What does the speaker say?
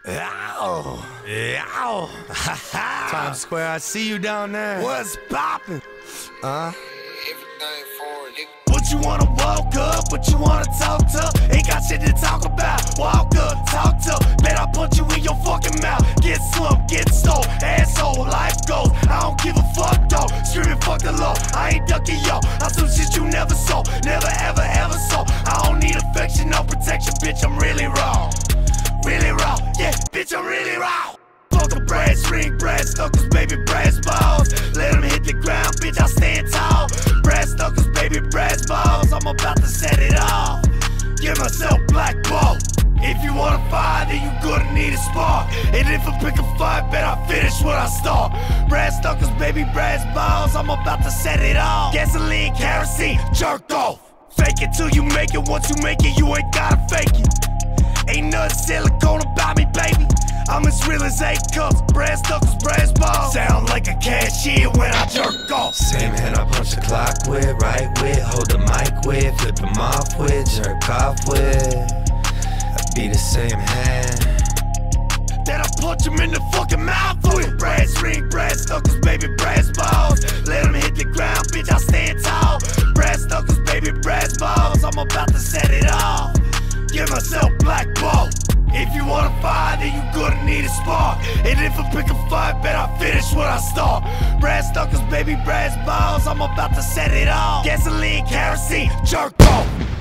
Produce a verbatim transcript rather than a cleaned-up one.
Ow! Ow! Times Square, I see you down there. What's poppin'? Uh? Everything for it, nigga. What you wanna walk up? What you wanna talk to? Ain't got shit to talk about. Walk up, talk to. Bet I punch you in your fucking mouth. Get slumped, get stole. Asshole, life goes. I don't give a fuck though. Screaming fuck the law. I ain't ducking yo. I some shit you never saw. Never ever ever saw. I don't need affection, no protection, bitch. I'm really raw. Really raw. Yeah, bitch, I'm really raw. Fuck a brass ring, brass knuckles, baby, brass balls. Let them hit the ground, bitch, I stand tall. Brass knuckles, baby, brass balls. I'm about to set it off. Give myself black ball. If you wanna fight, then you gonna need a spark. And if I pick a fight, bet I finish what I start. Brass knuckles, baby, brass balls. I'm about to set it off. Gasoline, kerosene, jerked off. Fake it till you make it. Once you make it, you ain't gotta fake it. Ain't nothing silicone about me, baby. I'm as real as eight cups, brass knuckles, brass balls. Sound like a cashier when I jerk off. Same hand I punch the clock with, right with, hold the mic with, flip them off with, jerk off with. I be the same hand that I punch him in the fucking mouth with. Brass ring, brass knuckles, baby, brass balls. Let him hit the ground, bitch, I stand tall. Brass knuckles, baby, brass balls. I'm about to set it off. Give myself black ball. If you wanna fight, then you gonna need a spark. And if I pick a fight, bet I finish what I start. Brass knuckles, baby, brass balls. I'm about to set it off. Gasoline, kerosene, jerk off.